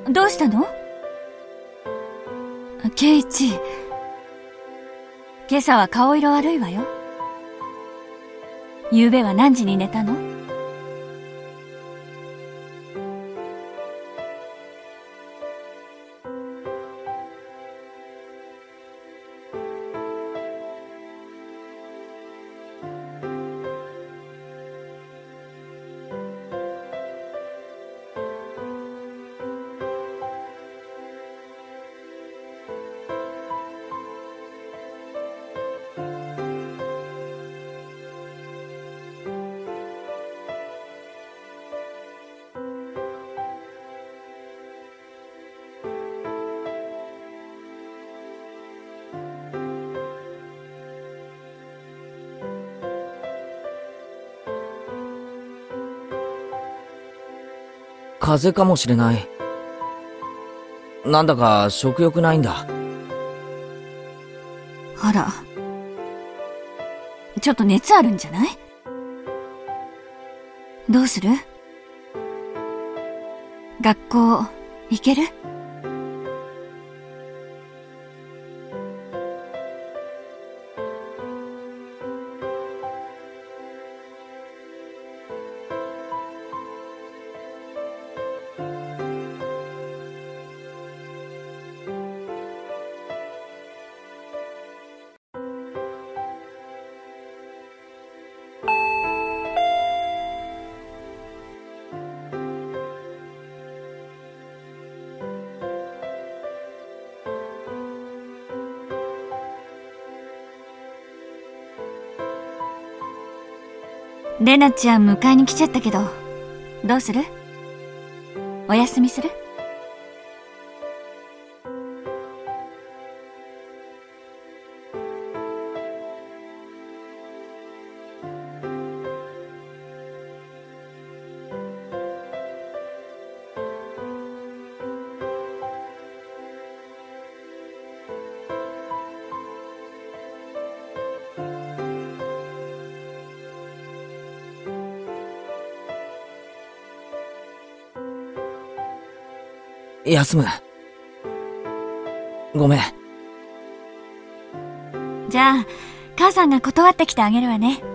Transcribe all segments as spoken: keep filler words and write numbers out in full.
どうしたの？ケイチ、今朝は顔色悪いわよ。昨夜は何時に寝たの？ 風邪かもしれない。なんだか食欲ないんだ。 あら、ちょっと熱あるんじゃない？どうする？学校行ける？レナちゃん迎えに来ちゃったけど、どうする？お休みする？ 休む。ごめん。 じゃあ、母さんが断ってきてあげるわね。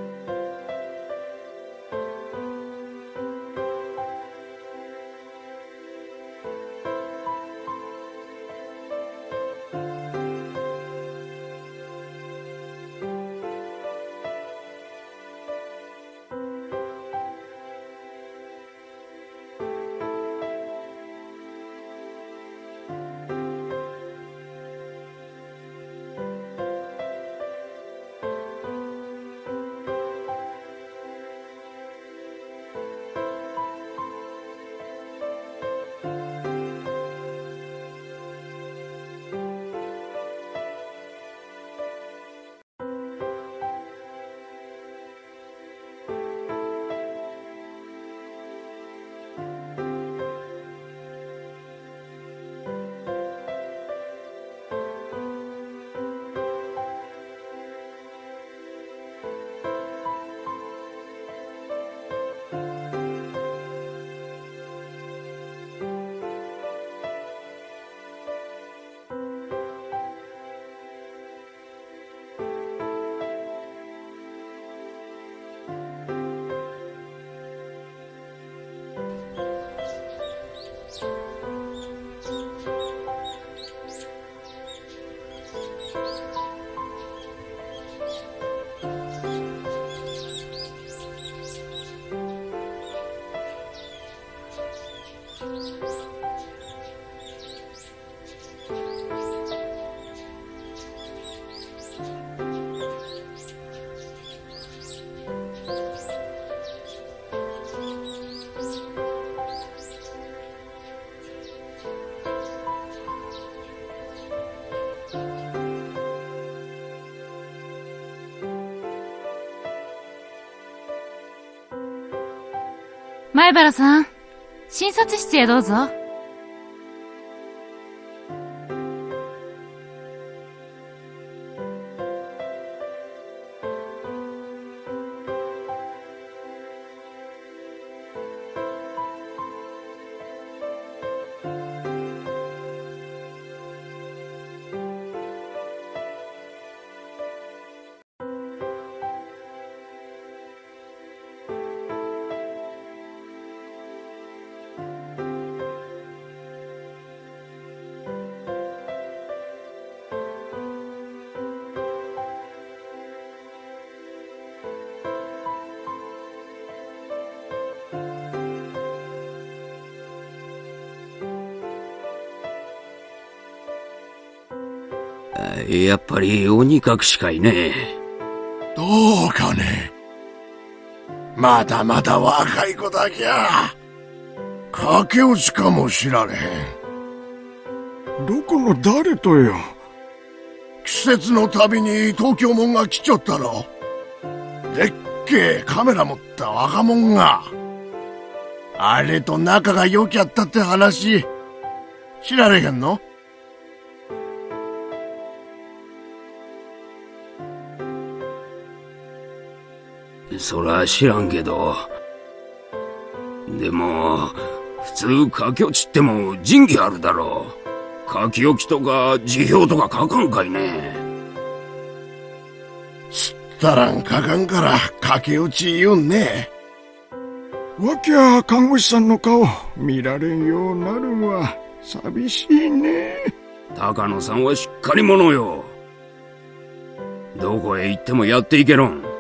前原さん、診察室へどうぞ。 やっぱり鬼隠しかいね。 どうかね。まだまだ若い子だけゃ。駆け落ちかもしられへん。どこの誰とよ。季節のたびに東京もんが来ちょったろ。でっけえカメラ持った若者が。あれと仲が良きゃったって話、知られへんの？ そら知らんけど。でも、普通書き落ちっても仁義あるだろう。書き置きとか辞表とか書かんかいね。 すったらん書かんから駆け落ち言うんね。わきゃ看護師さんの顔見られんようなるんは寂しいね。 高野さんはしっかり者よ。どこへ行ってもやっていけろん。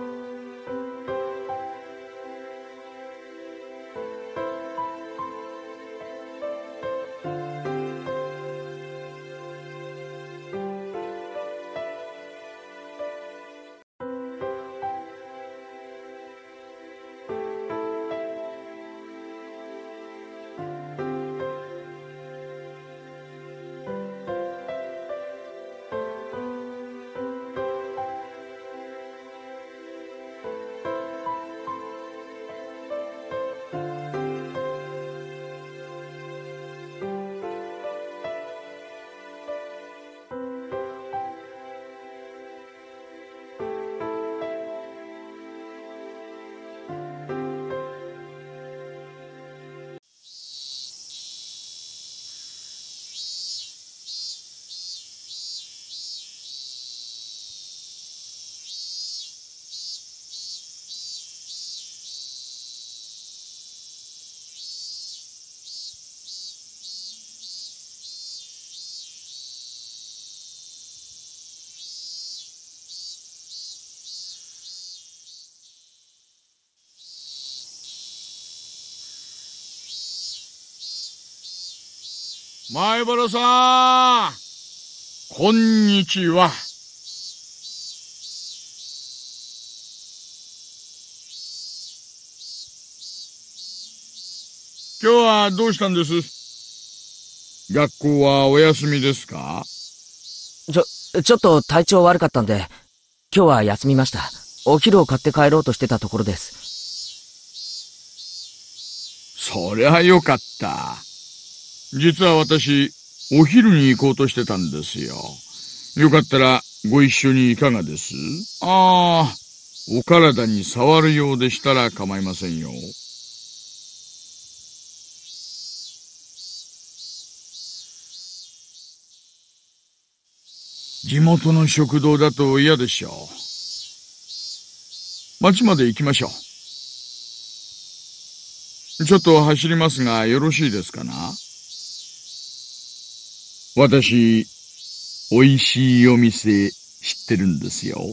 前原さん、こんにちは。今日はどうしたんです？学校はお休みですか？ ちょ、ちょっと体調悪かったんで、今日は休みました。お昼を買って帰ろうとしてたところです。 そりゃよかった。実は私、お昼に行こうとしてたんですよ。よかったらご一緒にいかがです？ああ、お体に触るようでしたら構いませんよ。地元の食堂だと嫌でしょう。町まで行きましょう。ちょっと走りますがよろしいですかな？私、おいしいお店知ってるんですよ。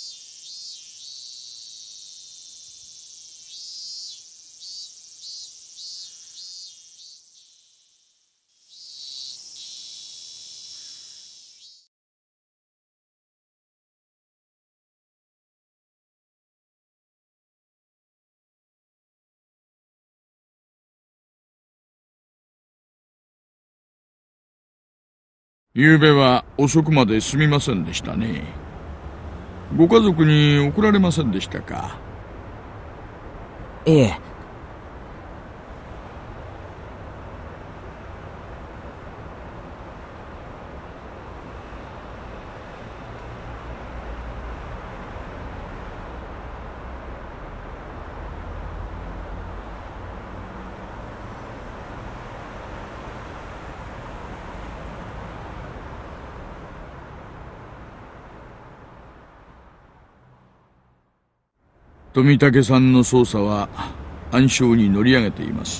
昨べは遅くまですみませんでしたね。ご家族に送られませんでしたか？ いえ。 富武さんの捜査は暗礁に乗り上げています。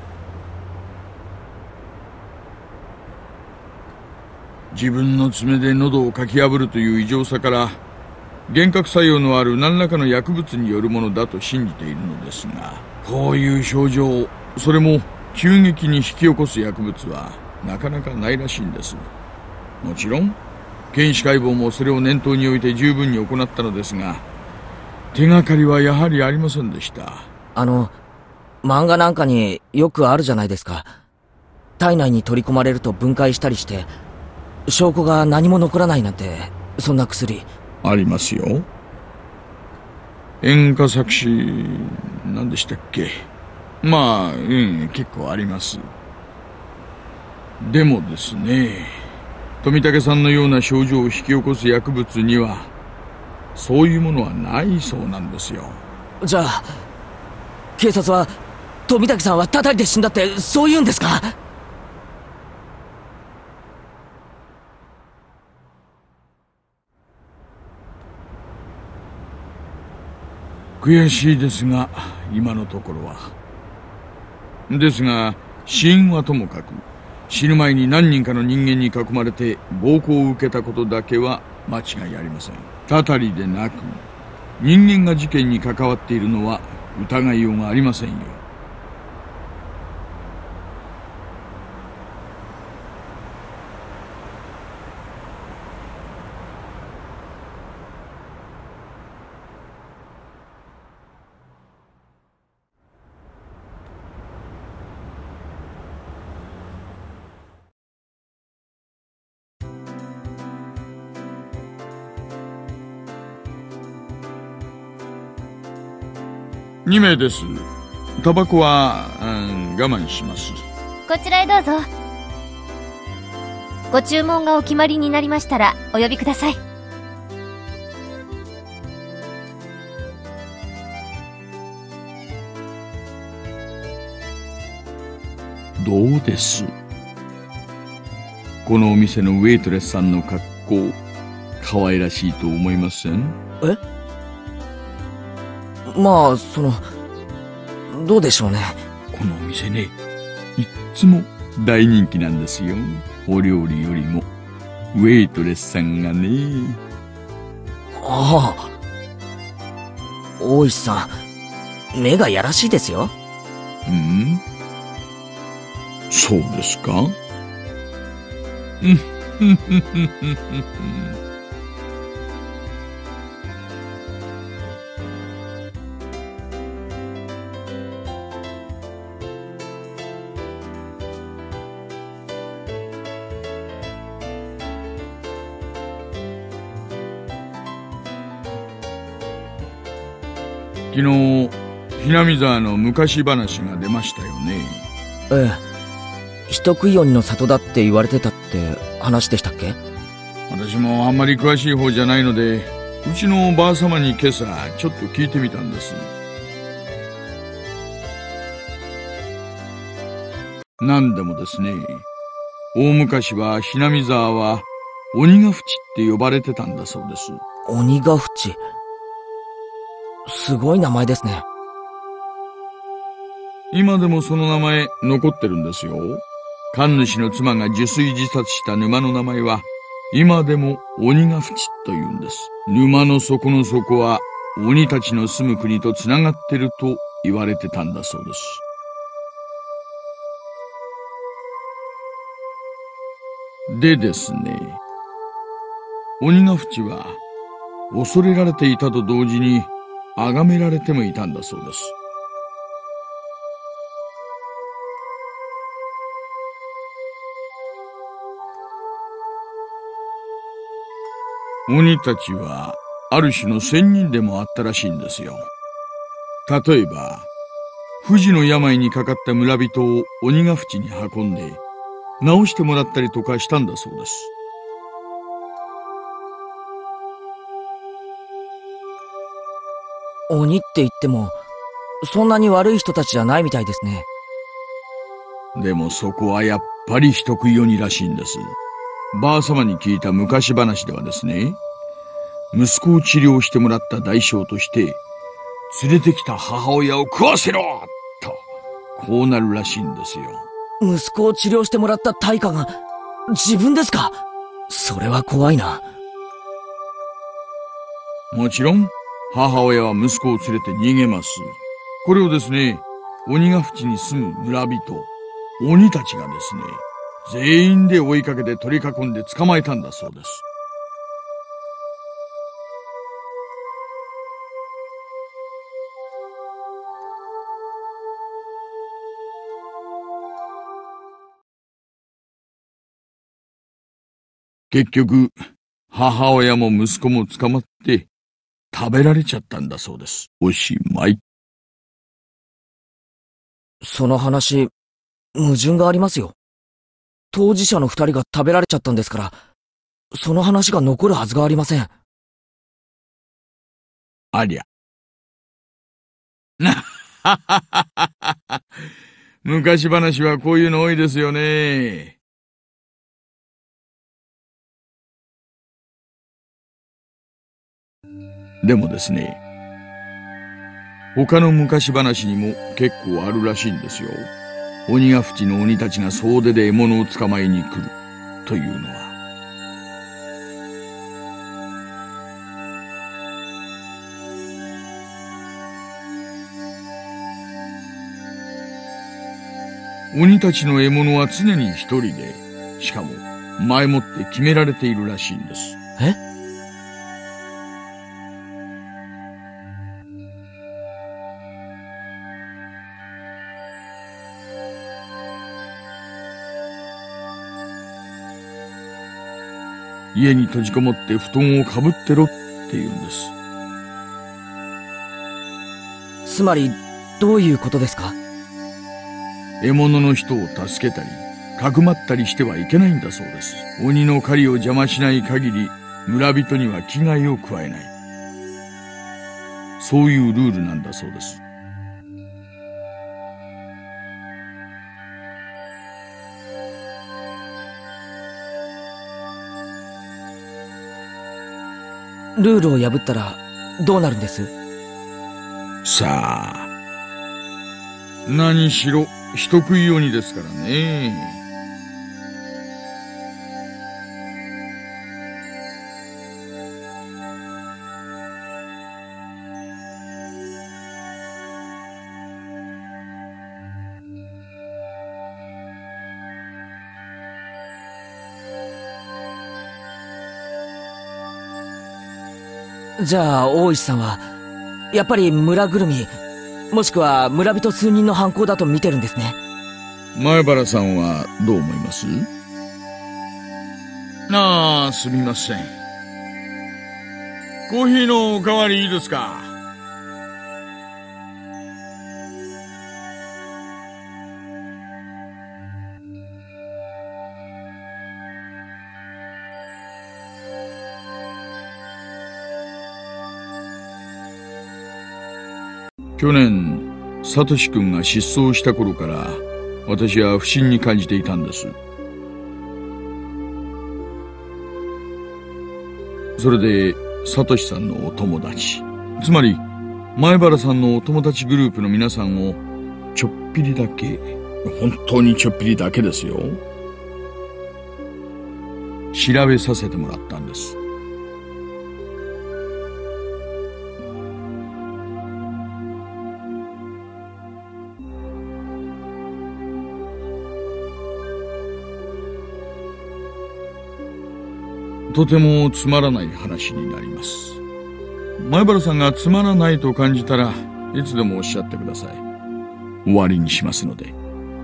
自分の爪で喉をかき破るという異常さから幻覚作用のある何らかの薬物によるものだと信じているのですが、こういう症状、それも急激に引き起こす薬物はなかなかないらしいんです。もちろん検視解剖もそれを念頭に置いて十分に行ったのですが、手がかりはやはりありませんでした。 あの、漫画なんかによくあるじゃないですか。体内に取り込まれると分解したりして、証拠が何も残らないなんて、そんな薬。 ありますよ。塩化錯視、何でしたっけ。まあ、うん、結構あります。でもですね、富武さんのような症状を引き起こす薬物には、そういうものはないそうなんですよ。 じゃあ、警察は、富武さんは叩いて死んだって、そう言うんですか？ 悔しいですが、今のところは。ですが、死因はともかく、死ぬ前に何人かの人間に囲まれて暴行を受けたことだけは間違いありません。たたりでなく、人間が事件に関わっているのは疑いようがありませんよ。に名です。タバコは、うん、我慢します。 こちらへどうぞ。ご注文がお決まりになりましたらお呼びください。 どうです？このお店のウェイトレスさんの格好、可愛らしいと思いません？ え？まあ、その、どうでしょうね。 このお店ね、いっつも大人気なんですよ。お料理よりも、ウェイトレスさんがね。 ああ。大石さん、目がやらしいですよ。 うん？そうですか？うんふんふんふんふんふん。昨日、ひなみ沢の昔話が出ましたよね。 ええ。人食い鬼の里だって言われてたって話でしたっけ？ 私もあんまり詳しい方じゃないので、うちのばあ様に今朝ちょっと聞いてみたんです。なんでもですね、大昔はひなみ沢は鬼ヶ淵って呼ばれてたんだそうです。 鬼ヶ淵。すごい名前ですね。 今でもその名前残ってるんですよ。神主の妻が受水自殺した沼の名前は、今でも鬼ヶ淵と言うんです。沼の底の底は鬼たちの住む国とつながってると言われてたんだそうです。でですね、鬼ヶ淵は恐れられていたと同時に崇められてもいたんだそうです。鬼たちはある種の仙人でもあったらしいんですよ。例えば、不治の病にかかった村人を鬼ヶ淵に運んで治してもらったりとかしたんだそうです。 鬼って言っても、そんなに悪い人たちじゃないみたいですね。 でもそこはやっぱり人食い鬼らしいんです。ばあ様に聞いた昔話ではですね、息子を治療してもらった代償として、連れてきた母親を食わせろと、こうなるらしいんですよ。 息子を治療してもらった対価が、自分ですか？それは怖いな。 もちろん、母親は息子を連れて逃げます。これをですね、鬼ヶ淵に住む村人、鬼たちがですね、全員で追いかけて取り囲んで捕まえたんだそうです。 結局、母親も息子も捕まって食べられちゃったんだそうです。おしまい。 その話、矛盾がありますよ。当事者の二人が食べられちゃったんですから、その話が残るはずがありません。 ありゃ。なははははは。昔話はこういうの多いですよね。でもですね、他の昔話にも結構あるらしいんですよ。鬼ヶ淵の鬼たちが総出で獲物を捕まえに来るというのは。鬼たちの獲物は常に一人で、しかも前もって決められているらしいんです。 え？ 家に閉じこもって布団をかぶってろって言うんです。 つまり、どういうことですか？ 獲物の人を助けたり、かくまったりしてはいけないんだそうです。鬼の狩りを邪魔しない限り、村人には危害を加えない。そういうルールなんだそうです。 ルールを破ったら、どうなるんです？ さあ。何しろ、人食い鬼ですからね。 じゃあ、大石さんは、やっぱり村ぐるみ、もしくは村人数人の犯行だと見てるんですね。 前原さんはどう思います？ああ、すみません。コーヒーのおかわりいいですか？去年、サトシ君が失踪した頃から、私は不審に感じていたんです。それで、サトシさんのお友達、つまり、前原さんのお友達グループの皆さんを、ちょっぴりだけ、本当にちょっぴりだけですよ。調べさせてもらったんです。とてもつまらない話になります。前原さんがつまらないと感じたらいつでもおっしゃってください。終わりにしますので。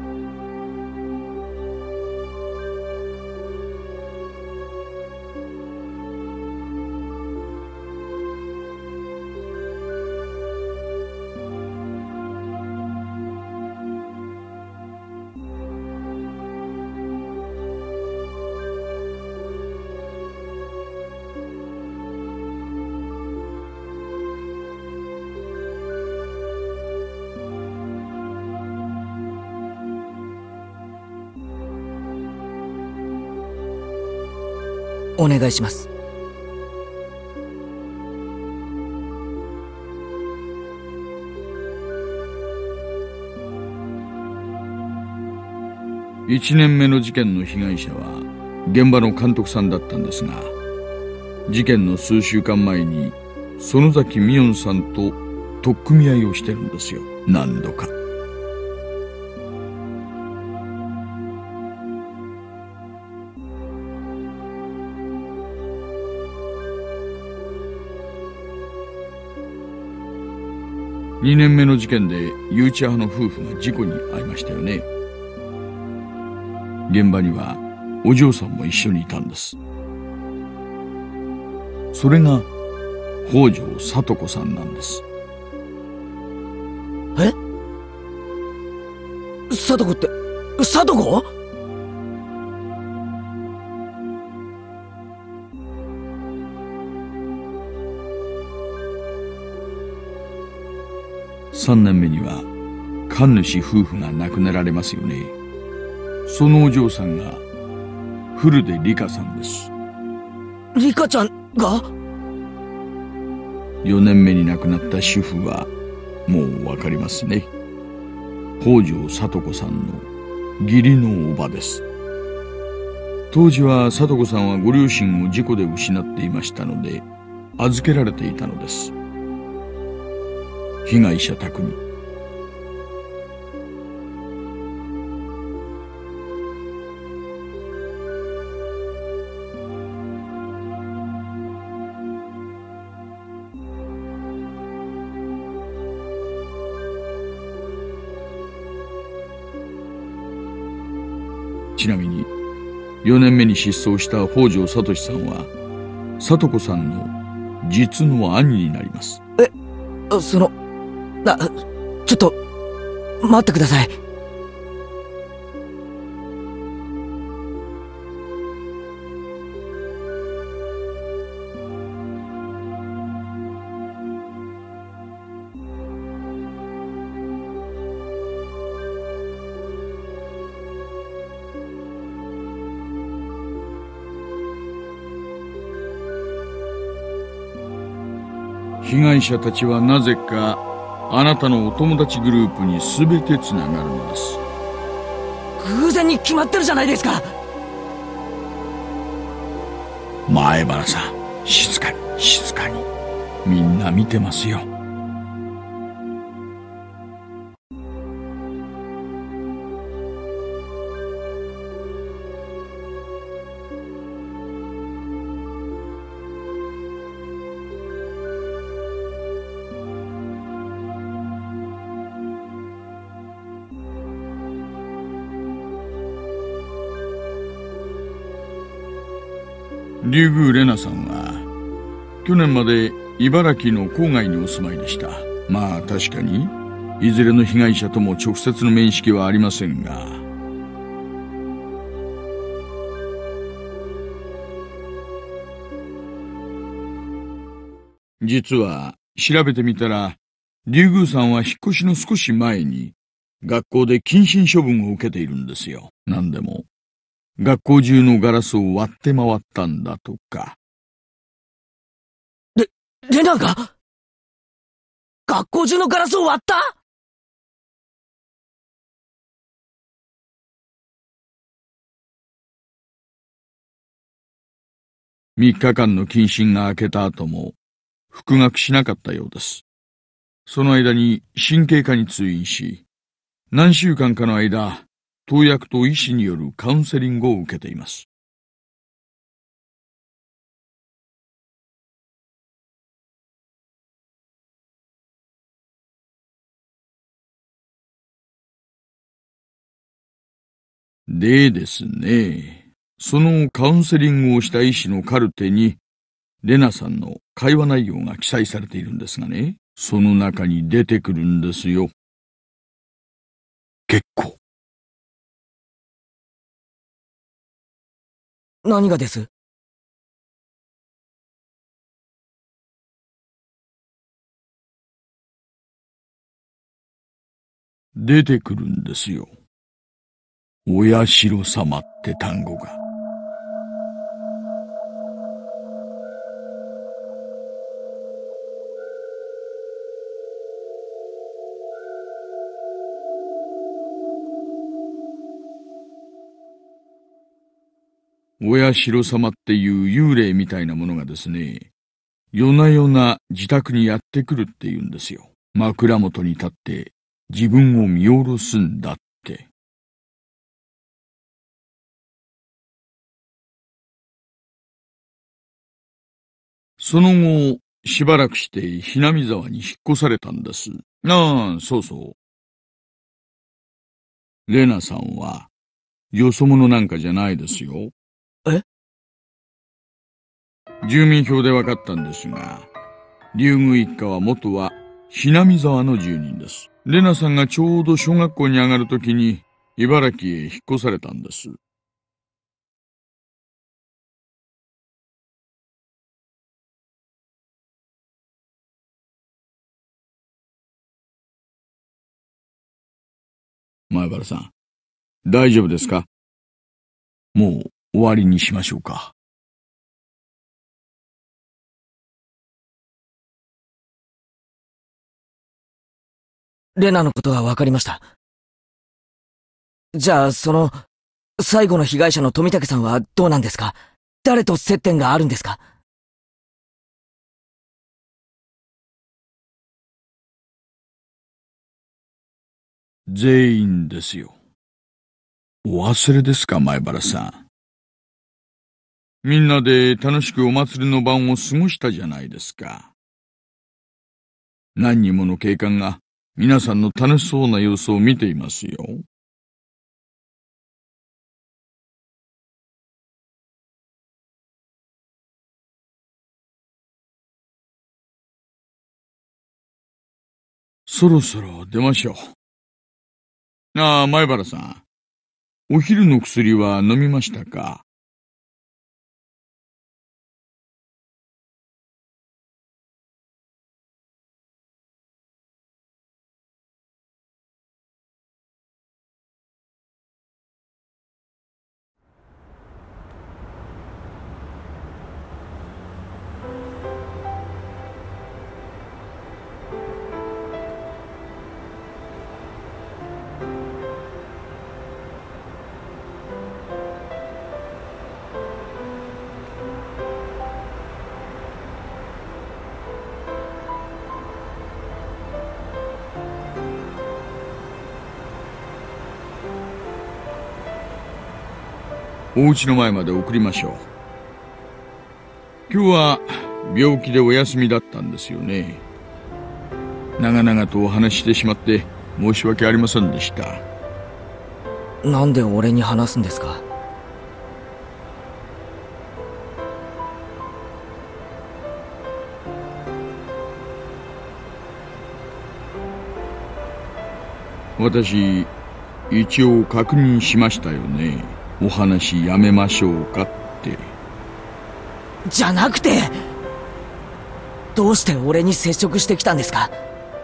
お願いします。 一年目の事件の被害者は現場の監督さんだったんですが、事件の数週間前に園崎美音さんと取っ組み合いをしてるんですよ。何度か。二年目の事件で誘致派の夫婦が事故に遭いましたよね。現場にはお嬢さんも一緒にいたんです。 それが北条聡子さんなんです。 え？聡子って、聡子？ 三年目には神主夫婦が亡くなられますよね。そのお嬢さんが古出里香さんです。 リカちゃんが？ よねんめに亡くなった主婦はもうわかりますね。北条聡子さんの義理のおばです。当時は聡子さんはご両親を事故で失っていましたので預けられていたのです。被害者宅に。ちなみによねんめに失踪した北条聡さんは聡子さんの実の兄になります。 え、その、あ、ちょっと待ってください。 被害者たちはなぜかあなたのお友達グループに全てつながるのです。 偶然に決まってるじゃないですか。 前原さん、静かに静かに。みんな見てますよ。竜宮玲奈さんは去年まで茨城の郊外にお住まいでした。まあ確かにいずれの被害者とも直接の面識はありませんが、実は調べてみたら竜宮さんは引っ越しの少し前に学校で謹慎処分を受けているんですよ。なんでも学校中のガラスを割って回ったんだとか。 レ、レナが学校中のガラスを割った？ みっかかんの謹慎が明けた後も復学しなかったようです。その間に神経科に通院し、何週間かの間、投薬と医師によるカウンセリングを受けています。でですね、そのカウンセリングをした医師のカルテに、レナさんの会話内容が記載されているんですがね、その中に出てくるんですよ。結構。 何がです？ 出てくるんですよ。お社様って単語が。お社様っていう幽霊みたいなものがですね、夜な夜な自宅にやってくるって言うんですよ。枕元に立って自分を見下ろすんだって。その後、しばらくしてひなみ沢に引っ越されたんです。ああ、そうそう。レナさんは、よそ者なんかじゃないですよ。 え？ 住民票で分かったんですが、竜宮一家は元はひなみ沢の住人です。レナさんがちょうど小学校に上がるときに茨城へ引っ越されたんです。前原さん、大丈夫ですか？もう終わりにしましょうか。 レナのことは分かりました。じゃあ、その、最後の被害者の富武さんはどうなんですか？誰と接点があるんですか？ 全員ですよ。お忘れですか、前原さん。みんなで楽しくお祭りの晩を過ごしたじゃないですか。何人もの警官が皆さんの楽しそうな様子を見ていますよ。そろそろ出ましょう。ああ、前原さん。お昼の薬は飲みましたか？お家の前まで送りましょう。今日は病気でお休みだったんですよね。長々とお話ししてしまって申し訳ありませんでした。 なんで俺に話すんですか？ 私、一応確認しましたよね。お話やめましょうかって。 じゃなくて、どうして俺に接触してきたんですか？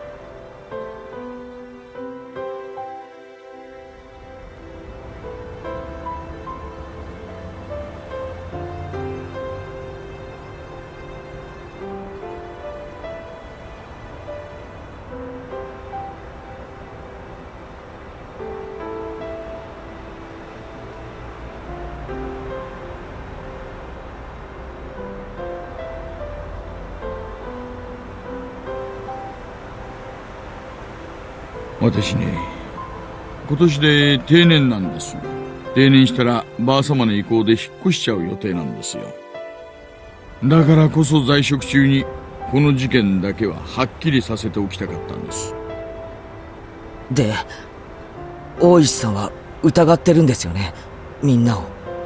私ね、今年で定年なんです。定年したらばあ様の意向で引っ越しちゃう予定なんですよ。だからこそ在職中にこの事件だけははっきりさせておきたかったんです。 で、大石さんは疑ってるんですよね、みんなを。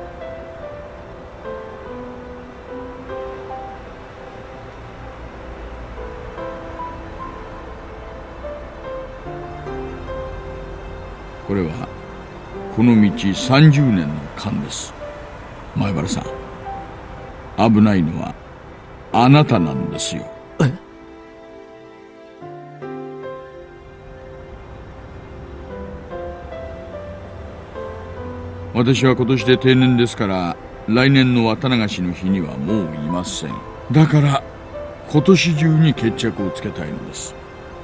これはこの道さんじゅうねんの勘です。前原さん、危ないのはあなたなんですよ。 え？ 私は今年で定年ですから、来年の綿流しの日にはもういません。だから今年中に決着をつけたいのです。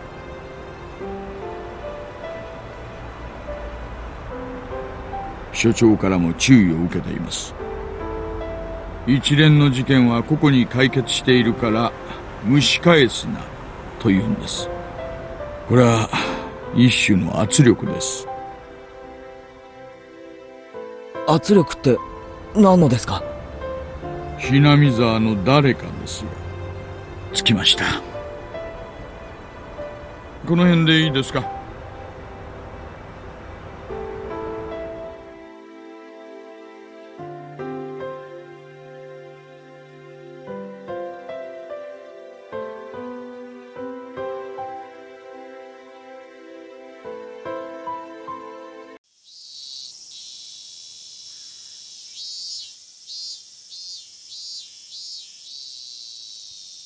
所長からも注意を受けています。一連の事件は個々に解決しているから蒸し返すなというんです。これは一種の圧力です。 圧力って何のですか？ ひなみ沢の誰かですよ。着きました。この辺でいいですか？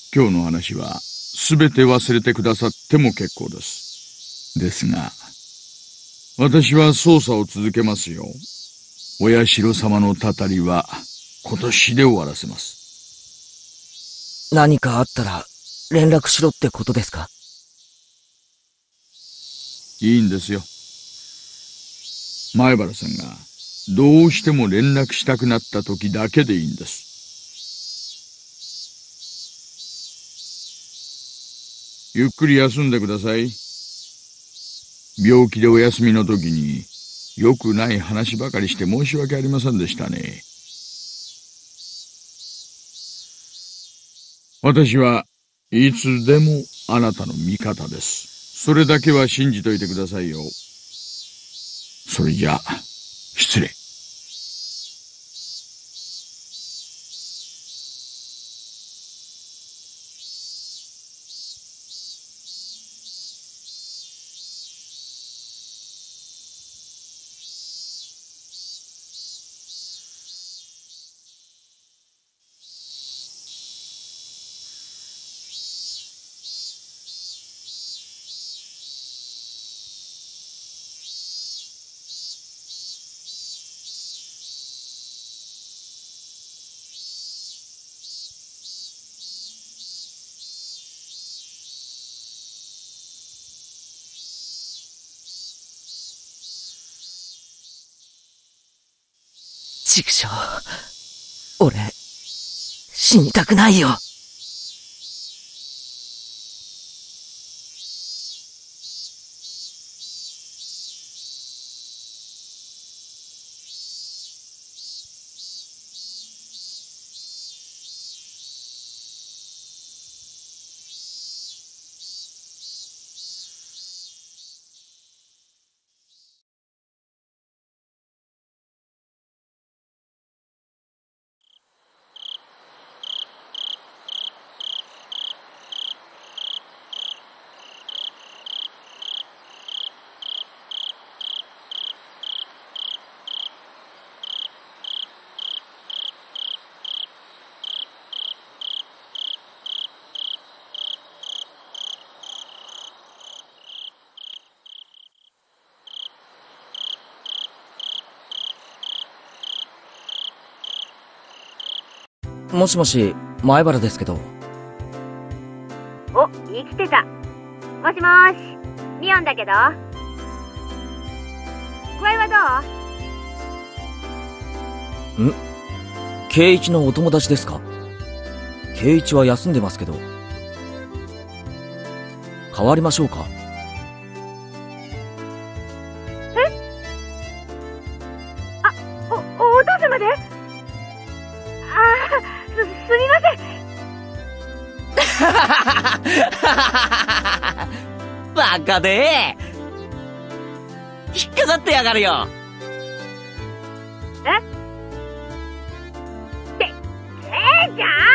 今日の話はすべて忘れてくださっても結構です。ですが、私は捜査を続けますよ。お社様のたたりは今年で終わらせます。 何かあったら連絡しろってことですか？ いいんですよ。前原さんがどうしても連絡したくなった時だけでいいんです。ゆっくり休んでください。病気でお休みの時に良くない話ばかりして申し訳ありませんでしたね。私はいつでもあなたの味方です。それだけは信じといてくださいよ。それじゃあ、失礼。 畜生。俺、死にたくないよ。もしもし、前原ですけど。 お、生きてた。もしもーし、ミオンだけど。具合はどう？ ん？圭一のお友達ですか？圭一は休んでますけど。代わりましょうか？ え？あ、お、お、お父様で？ああ、す、すみません。 バカでー。引っかかってやがるよ。 え？って、えー、じゃあ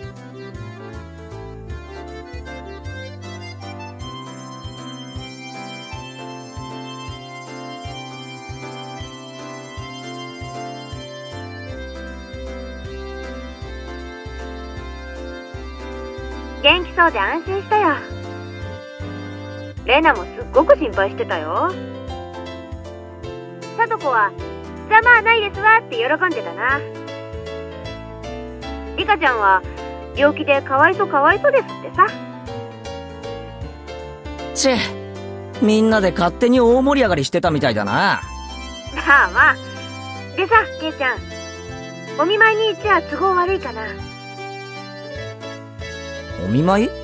元気そうで安心したよ。レナもすっごく心配してたよ。さとこはざまあないですわって喜んでたな。リカちゃんは病気でかわいそうかわいそうですってさ。 チェ、みんなで勝手に大盛り上がりしてたみたいだな。 まあまあ。でさ、ケイちゃん、お見舞いに行っちゃ都合悪いかな。 お見舞い？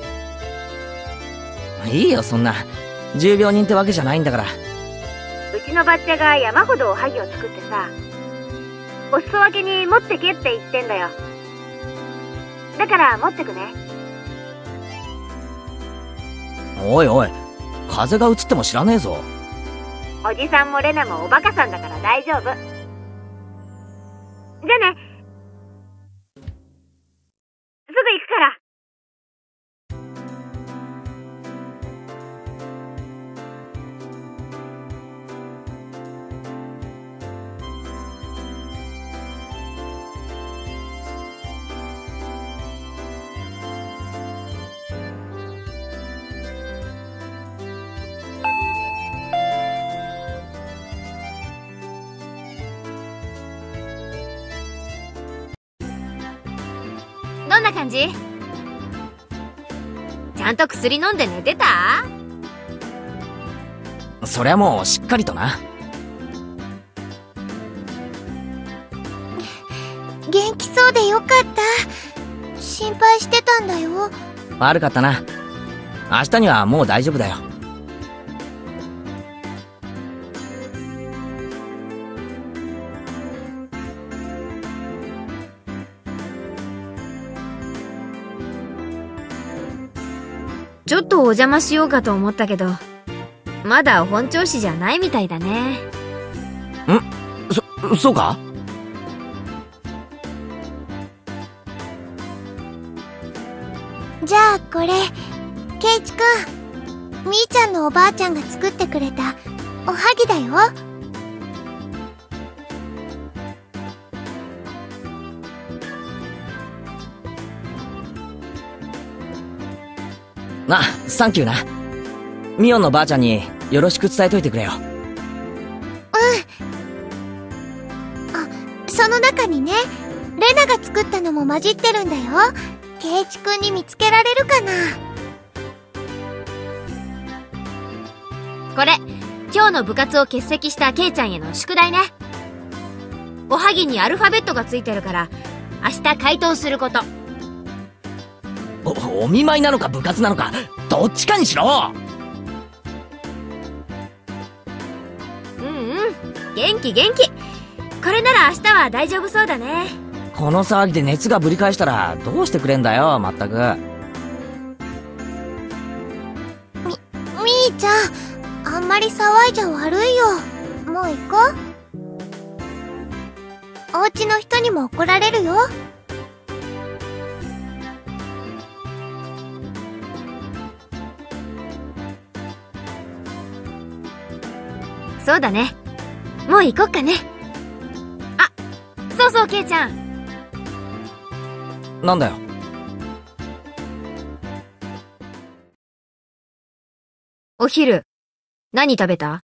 いいよ、そんな。重病人ってわけじゃないんだから。 うちのバッチャが山ほどおはぎを作ってさ、お裾分けに持ってけって言ってんだよ。だから持ってくね。 おいおい、風が移っても知らねえぞ。 おじさんもレナもおバカさんだから大丈夫。じゃあね。すぐ行くから。 どんな感じ？ちゃんと薬飲んで寝てた？ そりゃもうしっかりとな。 元気そうでよかった。心配してたんだよ。 悪かったな。明日にはもう大丈夫だよ。 ちょっとお邪魔しようかと思ったけど、まだ本調子じゃないみたいだね。 ん？そ、そうか？ じゃあこれ、ケイチくん、みーちゃんのおばあちゃんが作ってくれたおはぎだよ。 あ、サンキューな。ミオンのばあちゃんによろしく伝えといてくれよ。 うん。あ、その中にね、レナが作ったのも混じってるんだよ。ケイチくんに見つけられるかな？ これ、今日の部活を欠席したケイちゃんへの宿題ね。おはぎにアルファベットがついてるから、明日回答すること。 お、お見舞いなのか部活なのか、どっちかにしろ。 うんうん、元気元気。これなら明日は大丈夫そうだね。 この騒ぎで熱がぶり返したらどうしてくれんだよ、まったく。 み、みーちゃん、あんまり騒いじゃ悪いよ。もう行こう。お家の人にも怒られるよ。 そうだね。もう行こっかね。あ、そうそう、ケイちゃん。 なんだよ。 お昼、何食べた？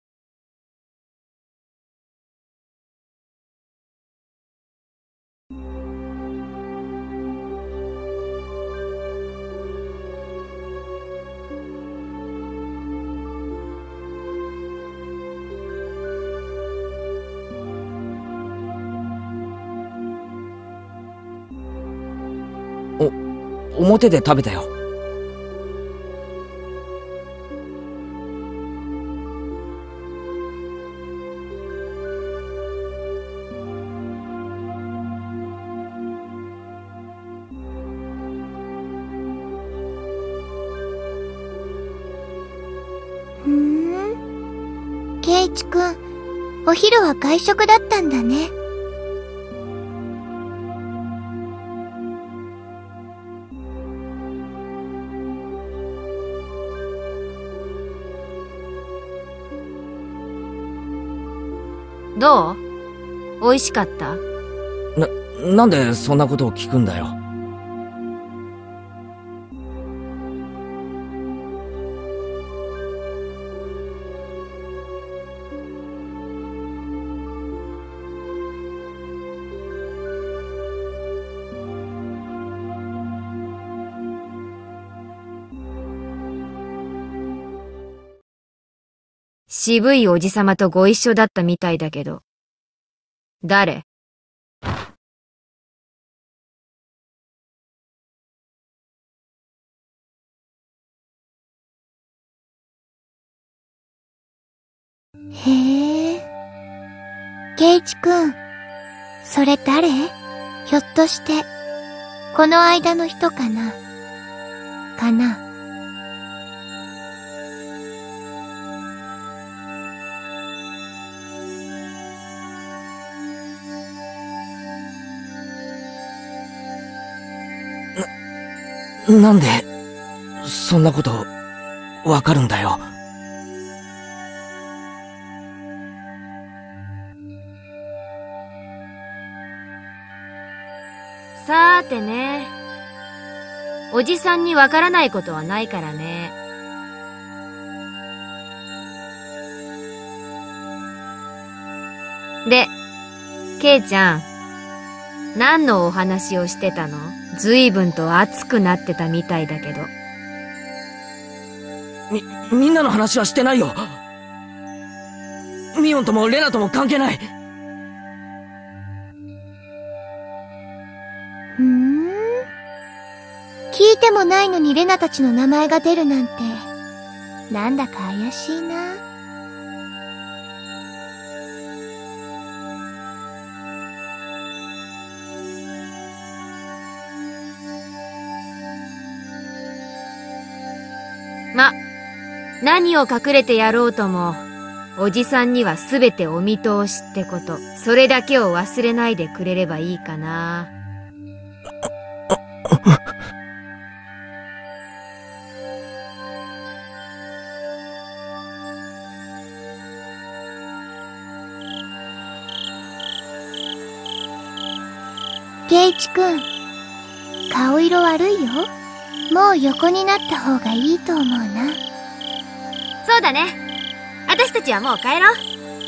表で食べたよ。 ふーん。ケイチくん、お昼は外食だったんだね。 どう？美味しかった？ な、なんでそんなことを聞くんだよ。 渋いおじさまとご一緒だったみたいだけど。誰？ へえ。ケイチくん、それ誰？ひょっとして、この間の人かな？かな？ なんでそんなことわかるんだよ。 さーてね。おじさんにわからないことはないからね。で、ケイちゃん、何のお話をしてたの？ 随分と熱くなってたみたいだけど。 み、みんなの話はしてないよ。ミオンともレナとも関係ない。 ふーん。聞いてもないのにレナたちの名前が出るなんて、なんだか怪しいな。 ま、何を隠れてやろうとも、おじさんにはすべてお見通しってこと、それだけを忘れないでくれればいいかな。 ケイチくん、顔色悪いよ。もう横になった方がいいと思うな。 そうだね。私たちはもう帰ろう。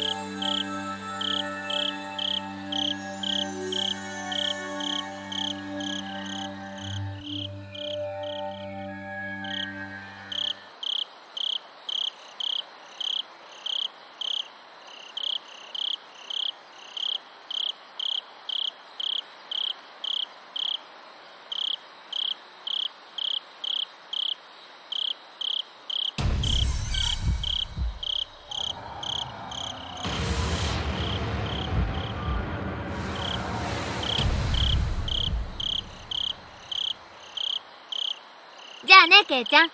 じゃあね、ケイちゃん。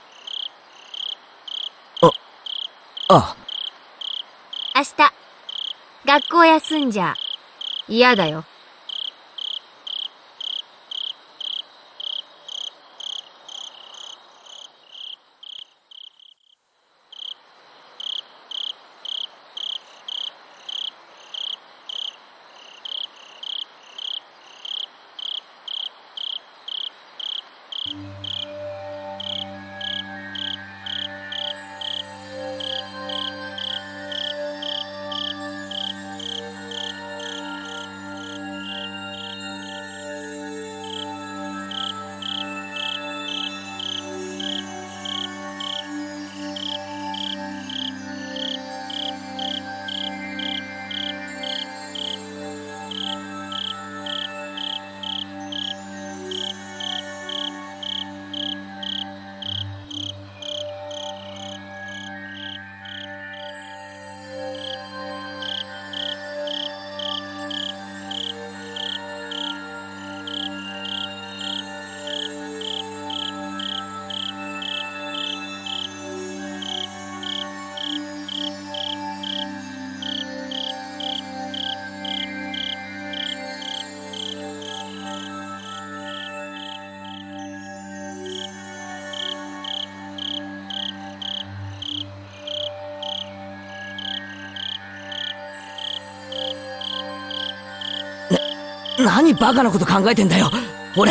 あ、あ。 明日、学校休んじゃ嫌だよ。 何バカなこと考えてんだよ、俺。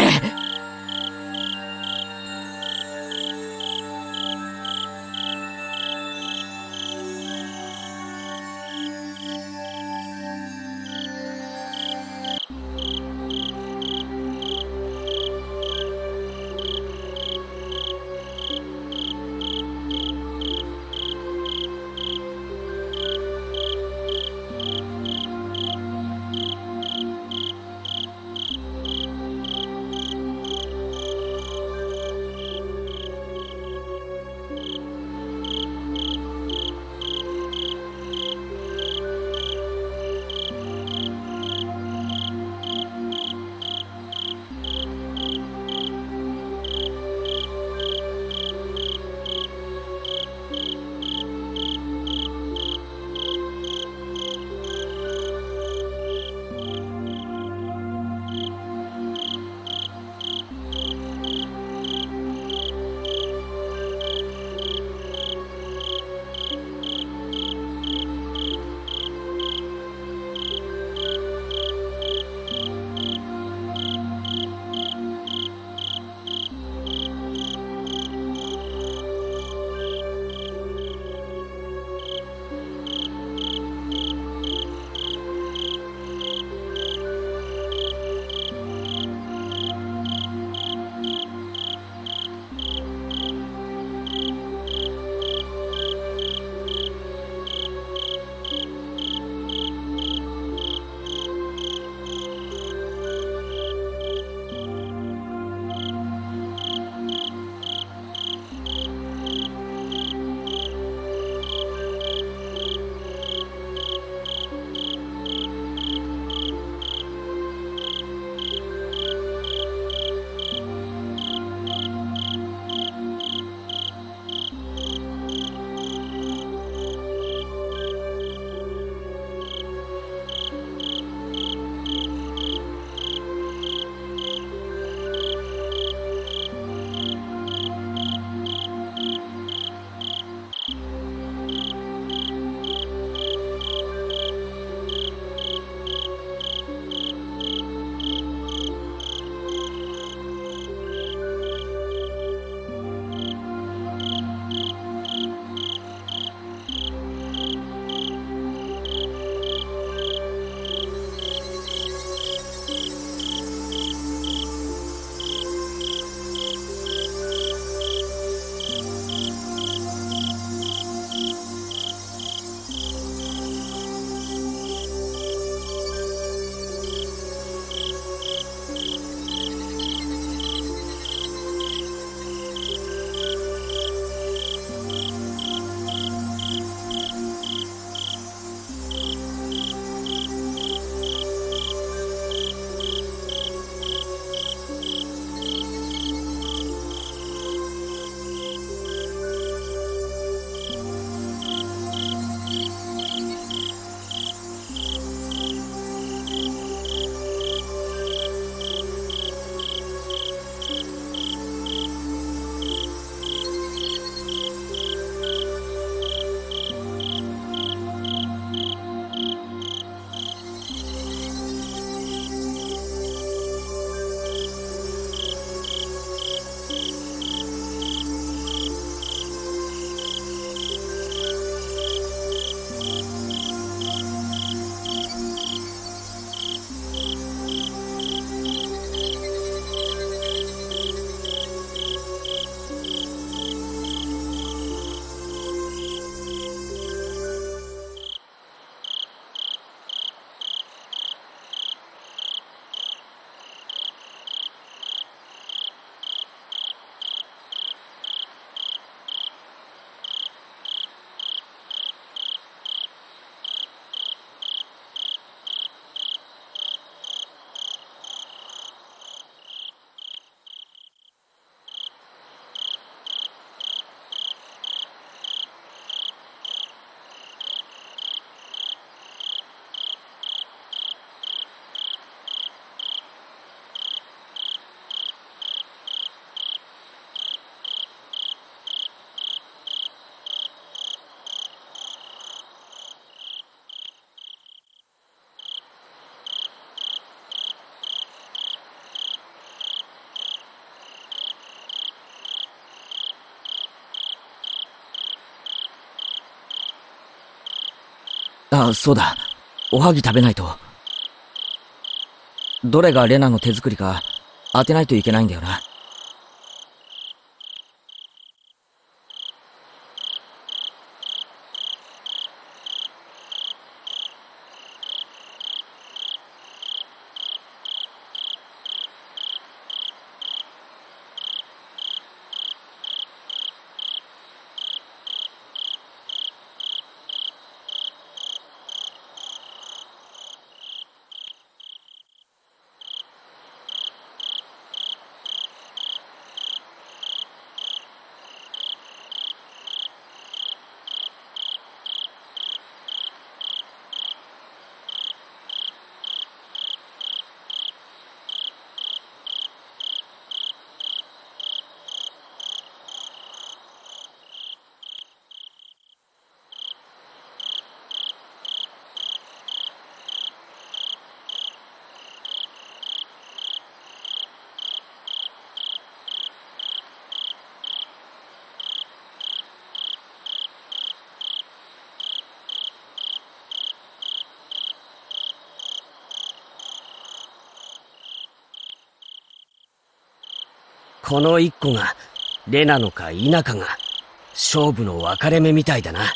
あ、そうだ。おはぎ食べないと。どれがレナの手作りか当てないといけないんだよな。 この一個がレナのか否かが勝負の分かれ目みたいだな。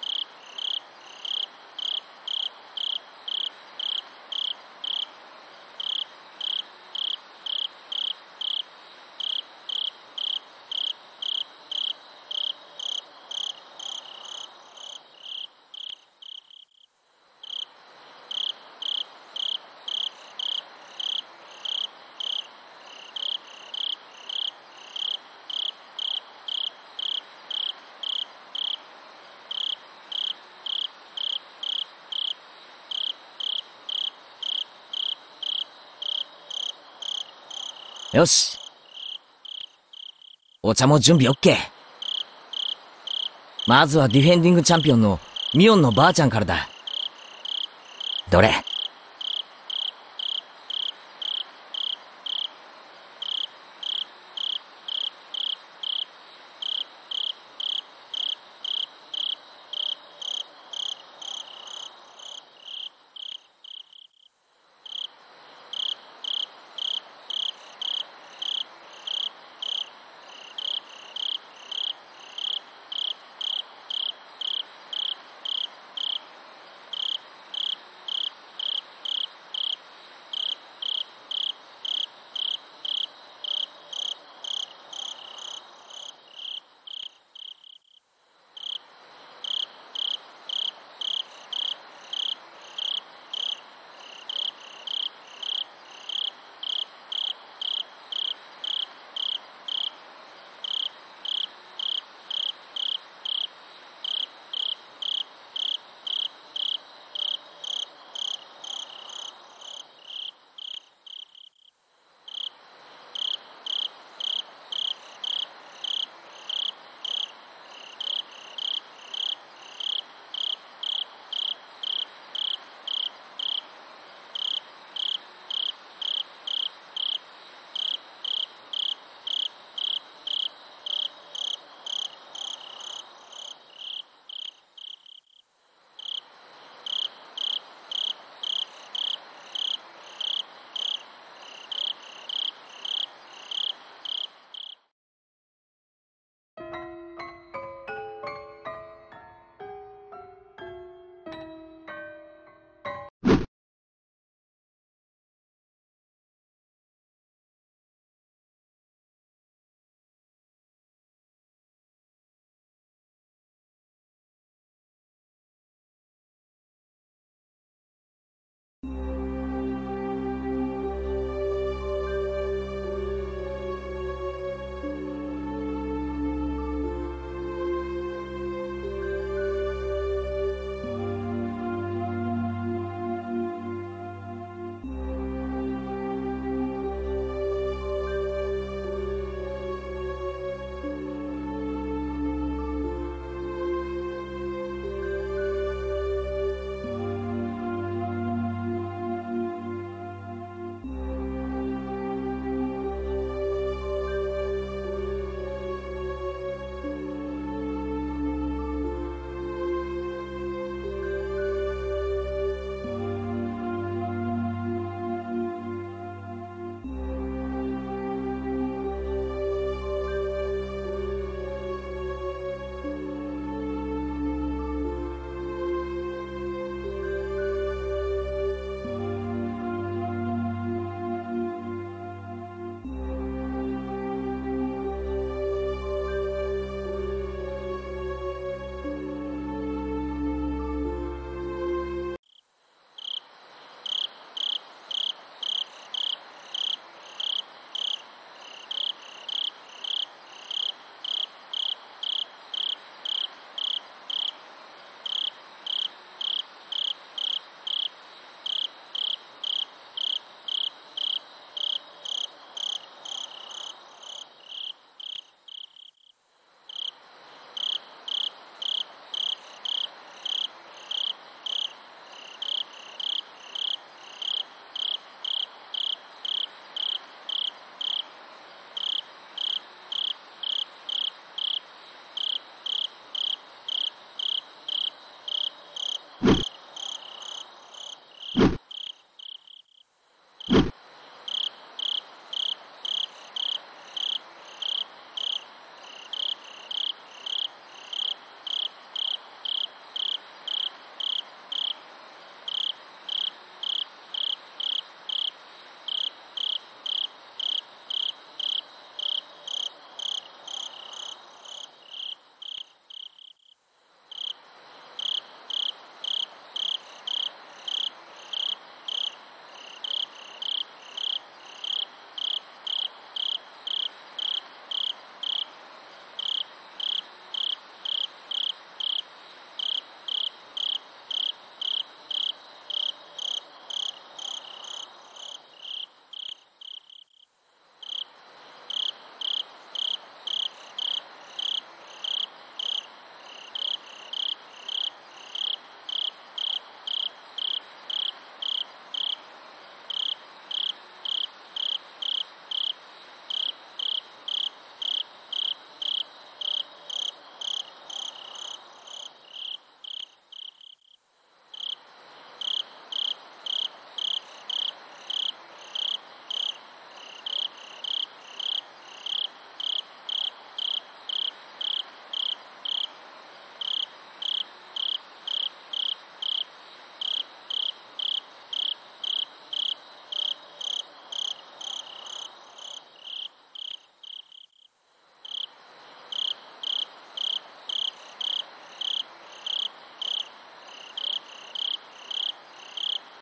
よし。お茶も準備オッケー。まずはディフェンディングチャンピオンのミオンのばあちゃんからだ。どれ